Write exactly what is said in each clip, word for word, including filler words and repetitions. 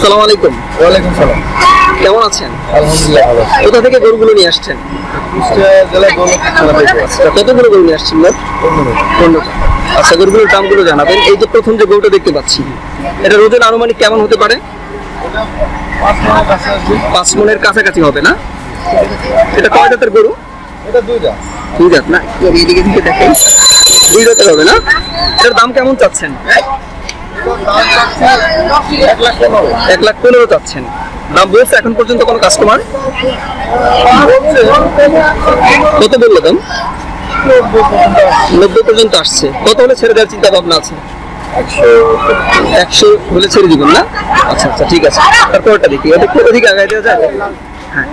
আসসালামু আলাইকুম। ওয়ালাইকুম সালাম। কেমন আছেন? আলহামদুলিল্লাহ ভালো। কোথা থেকে গরুগুলো নিয়ে আসছেন? কুষ্টিয়া জেলায় দৌলতখানা থেকে আসছে। কতগুলো গরু নিয়ে আসছেন? পনেরোটা। আচ্ছা, গরুগুলোর দামগুলো জানাবেন। এই যে প্রথম যে গরুটা দেখতে পাচ্ছি, এটা ওজন আনুমানিক কেমন হতে পারে? পাঁচ মনের কাছাকাছি। পাঁচ মনের কাছাকাছি হবে না? এটা কয় জাতের গরু? এটা দুই দাম। দুই জাত না? এদিকে দিকে দেখেন, দুই জাতের হবে না? এটার দাম কেমন চাচ্ছেন? এক লাখ পনেরো। এক লাখ পনেরো চাচ্ছেন। দাম বলছে এখন পর্যন্ত কোনো কাস্টমার? কত বললো দাম? নব্বই পর্যন্ত আসছে। কত হলে ছেড়ে দেওয়ার চিন্তা ভাবনা আছে? একশো হলে ছেড়ে দিবেন না? আচ্ছা আচ্ছা, ঠিক আছে। তারপরটা দেখি, এটা একটু অধিক আগায় দেওয়া যাবে? হ্যাঁ।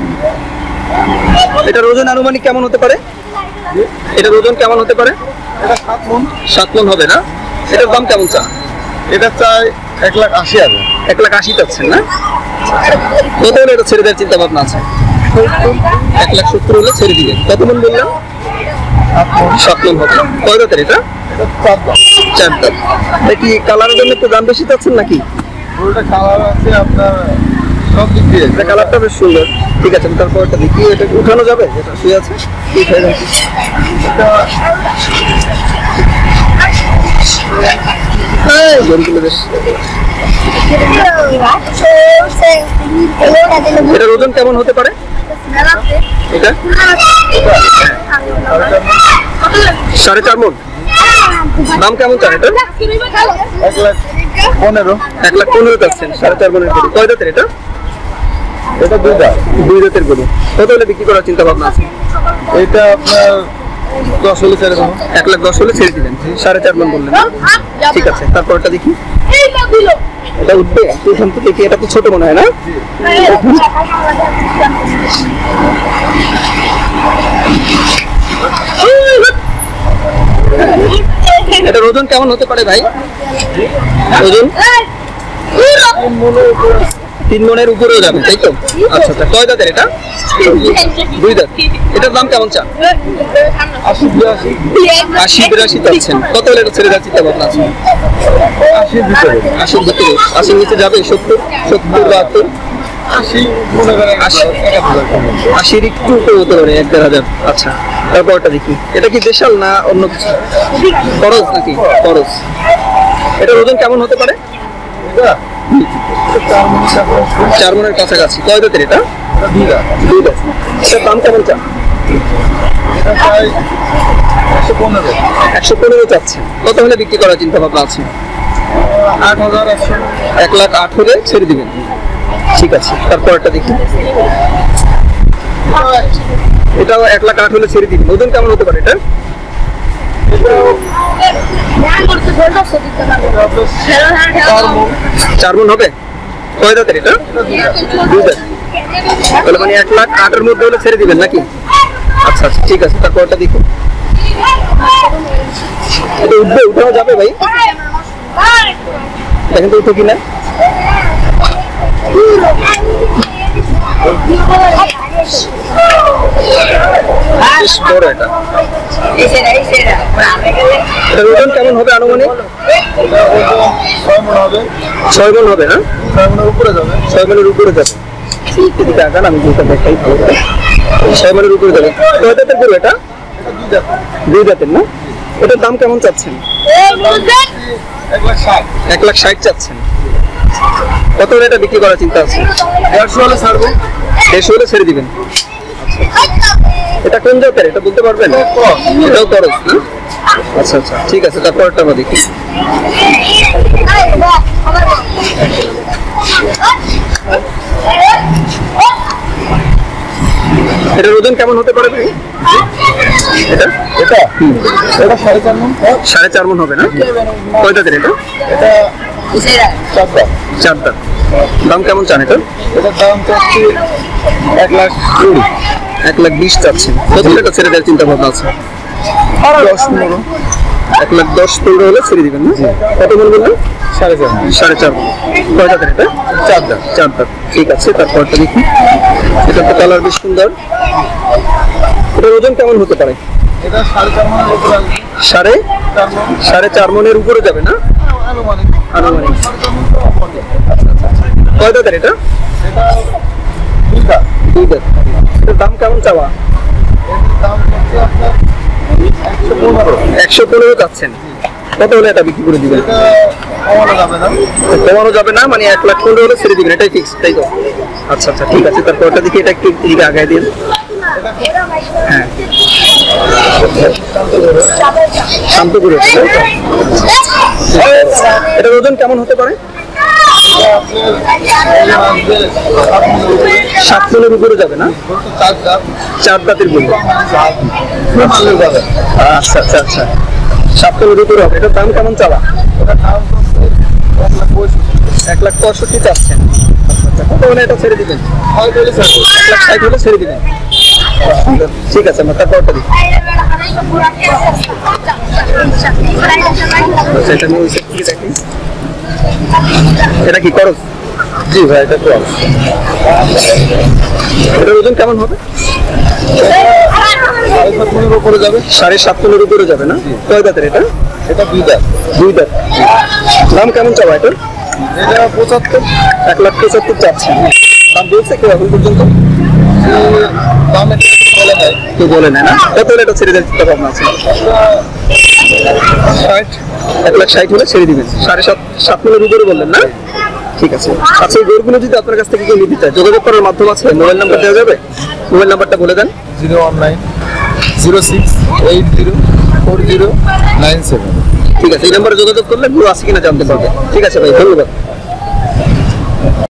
এটার ওজন আনুমানিক কেমন হতে পারে? এটার ওজন কেমন হতে পারে? এটা সাত মন। সাত মন হবে না? এটার দাম কেমন চা? এটা চাই এক লাখ আশি হাজার। এক লাখ আশি চাচ্ছেন না? কত হলে এটা ছেড়ে দেওয়ার চিন্তা ভাবনা আছে? এক লাখ সত্তর হলে ছেড়ে দিবেন। কত মন বললাম? সাত মন হবে। কয় দাঁতের এটা? এটা চার দাম। চার দাঁত। এটা কি কালারের জন্য একটু দাম বেশি চাচ্ছেন নাকি? গরুটা কালার আছে আপনার সব দিক দিয়ে। এটা কালারটা বেশ সুন্দর। ঠিক আছে, তারপরটা দেখি। এটা উঠানো যাবে? এটা শুয়ে আছে, ঠিক হয়ে যাচ্ছে। এটা গরুগুলো বেশ। এটার ওজন কেমন হতে পারে? এটা সাড়ে চার মন। দাম কেমন চান এটা? এক লাখ পনেরো। এক লাখ পনেরো চাচ্ছেন। সাড়ে চার মনের গরু। কয় জাতের এটা? এটা দুই দাম। দুই জাতের গরু। কত হলে বিক্রি করার চিন্তা ভাবনা আছে? এটা আপনার দশ হলে ছেড়ে দেবো। এক লাখ দশ হলে ছেড়ে দিবেন। সাড়ে চার মন বললেন। ঠিক আছে, তারপরটা দেখি। এটা উঠবে তুই তো দেখি। এটা তো ছোট মনে হয় না? এটার ওজন কেমন হতে পারে ভাই? ওজন তিন মনের উপরেও যাবে, তাই তো? আচ্ছা আচ্ছা, কয় দাঁতের এটা? দুই দাঁত। এটার দাম কেমন চান? আশি বিরাশি। আশি বিরাশি চাচ্ছেন। কত হলে এটা ছেড়ে দেওয়ার চিন্তা ভাবনা আছে? আশির ভিতরে। আশির ভিতরে। আশির নিচে যাবে? সত্তর, সত্তর, বাহাত্তর, আশি মনে করেন। আশি। আশির একটু উপরে হতে পারে, এক দেড় হাজার। আচ্ছা, তারপরটা দেখি। এটা কি দেশাল না অন্য কিছু? খরচ নাকি? খরচ। এটার ওজন কেমন হতে পারে? এটা চার মন কাছাকাছি। চার মনের কাছাকাছি। কয় দাঁতের এটা? এটা দুই দাম। দুই দাঁত। এটার দাম কেমন চান? এটা চাই একশো পনেরো। একশো পনেরো চাচ্ছেন। কত হলে বিক্রি করার চিন্তা ভাবনা আছে? আট হাজার একশো। এক লাখ আট হলে ছেড়ে দিবেন। ঠিক আছে, তারপরটা দেখি। এটাও এক লাখ আট হলে ছেড়ে দিবেন। ওজন কেমন হতে পারে এটা? চার মন। চার মন হবে। কয় দাঁতের এটা? দুই দাঁত। তাহলে মানে এক লাখ আটের মধ্যে হলে ছেড়ে দিবেন নাকি? আচ্ছা আচ্ছা, ঠিক আছে। তারপরটা দেখি। এটা উঠবে? উঠানো যাবে ভাই? দেখেন তো উঠে কিনা। বেশ বড় এটা। এটার ওজন কেমন হবে আনুমানিক? এটা ওজন ছয় মন হবে। ছয় মন হবে না? ছয় মনের উপরে যাবে। ছয় মনের উপরে যাবে। এদিকে আগান, আমি যেটা দেখাই ভালো করে। ছয় মনের উপরে যাবে। কয় দাঁতের গরু এটা? এটা দুই দাম। দুই দাঁতের না? এটার দাম কেমন চাচ্ছেন? এক লাখ ষাট। এক লাখ ষাট চাচ্ছেন। কত হলে এটা বিক্রি করার চিন্তা আছে? দেড়শো হলে ছাড়বো। দেড়শো হলে ছেড়ে দিবেন। এটা কোন জাতের? এটা বলতে পারবেন? এটাও খরচ না? আচ্ছা আচ্ছা, ঠিক আছে। তারপরটা আমরা দেখি। এটার ওজন কেমন হতে পারে ভাই? এটা এটা এটা সাড়ে চার মন। সাড়ে চার মন হবে না? কয় দাঁতের এটা? এটা চার দাম। চার দাঁত। দাম কেমন চান এটা? এটার দাম চাচ্ছি এক লাখ কুড়ি। এক লাখ বিশ চাচ্ছেন। কত টাকা ছেড়ে দেওয়ার চিন্তা ভাবনা আছে? দশ পনেরো। এক লাখ দশ পনেরো হলে ছেড়ে দিবেন না? কত মন বললেন? সাড়ে চার। সাড়ে চার মন। কয় দাঁতের এটা? চার দাম। চার দাঁত। ঠিক আছে, তারপরটা দেখি। এটা তো কালার বেশ সুন্দর। এটার ওজন কেমন হতে পারে? এটা সাড়ে চার মনের উপরে আসবে। সাড়ে চার মন সাড়ে চার মনের উপরে যাবে না? আনুমানিক। আনুমানিক। সাড়ে চার মন তো অপর। কয় দাঁতের এটা? এটা দুইটা। দুই দাঁত। এটার দাম কেমন চাওয়া? এর দাম হচ্ছে আপনার একশো পনেরো। একশো পনেরো চাচ্ছেন, কত হলে এটা বিক্রি করে দিবেন? এটা কমানো যাবে না। কমানো যাবে না, মানে এক লাখ পনেরো হলে ছেড়ে দিবেন, এটাই ফিক্স, তাই তো? আচ্ছা আচ্ছা, ঠিক আছে। তারপর ওটা দেখি, এটা একটু দিকে আগায় দিন। হ্যাঁ, শান্তপুরে। এটার ওজন কেমন হতে পারে? এটা আপনার ওজন আসবে সাত মণের উপরে। সাত মনের উপরে যাবে না? গরুটা চার দাঁত। চার দাঁতের বলি। মানলে যাবে। আচ্ছা আচ্ছা আচ্ছা, সাত মনের উপরে হবে। এটার দাম কেমন চাওয়া? ওটা দাম হচ্ছে এক লাখ পঁয়ষট্টি। এক লাখ পঁয়ষট্টি চাচ্ছেন। আচ্ছা, কত হলে এটা ছেড়ে দিবেন? হয় বলে স্যার এক লাখ ষাট হলে ছেড়ে দিবেন। ঠিক আছে, আমরা তারপর ওটা দিই। আচ্ছা, এটা নিয়ে ওই side থেকে দেখি। এটা কি করস? জি ভাই, এটা তো এটার ওজন কেমন হবে? সাড়ে সাত মণের উপরে যাবে। সাড়ে সাত মনের উপরে যাবে না? কয় দাঁতের এটা? এটা দুই দাঁত। দুই দাঁত। দাম কেমন চাওয়া এটা? এটা পঁচাত্তর। এক লাখ পঁচাত্তর চাচ্ছেন। দাম বলছে কেউ এখন পর্যন্ত? দাম এটা বলে নাই। কেউ বলে নেয় না? কত হলে এটা ছেড়ে দেওয়ার চিন্তা ভাবনা আছে? ষাট। এক লাখ ষাট হলে ছেড়ে দিবেন। সাড়ে সাত সাত মনের উপরে বললেন না? ঠিক আছে। আচ্ছা, এই গরুগুলো যদি আপনার কাছ থেকে কেউ নিতে চায়, যোগাযোগ করার মাধ্যম আছে? মোবাইল নাম্বার দেওয়া যাবে? মোবাইল নাম্বারটা বলে দেন। Zero one nine zero six eight zero four zero nine seven. ঠিক আছে, এই নাম্বারে যোগাযোগ করলে গরু আছে কিনা জানতে পারবে। ঠিক আছে ভাই, ধন্যবাদ।